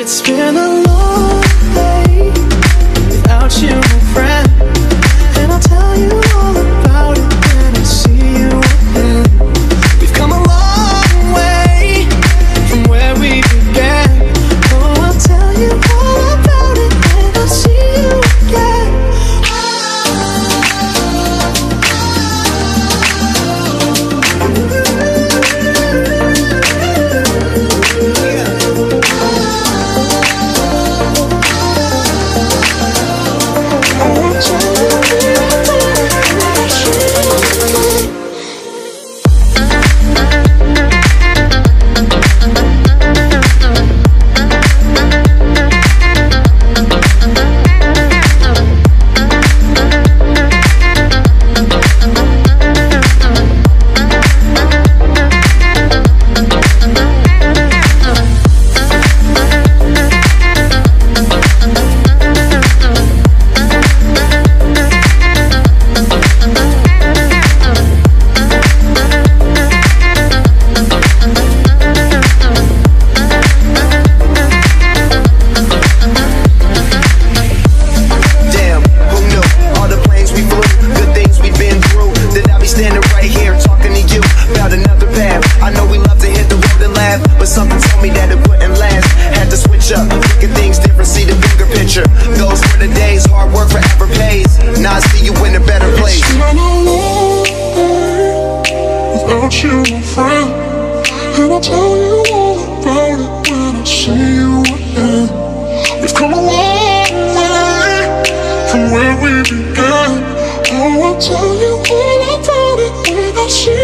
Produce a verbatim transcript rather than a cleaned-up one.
It's been a long day without you, my friend, and I'll tell you all about it when I see you again. We've come a long way from where we began. Oh, I'll tell you all about it when I see you again. Something told me that it wouldn't last. Had to switch up, look at things different, see the bigger picture. Those were the days, hard work forever pays. Now I see you in a better place. It's been a long day without you, my friend, and I'll tell you all about it when I see you again. We've come a long way from where we began. Oh, I'll tell you all about it when I see you again.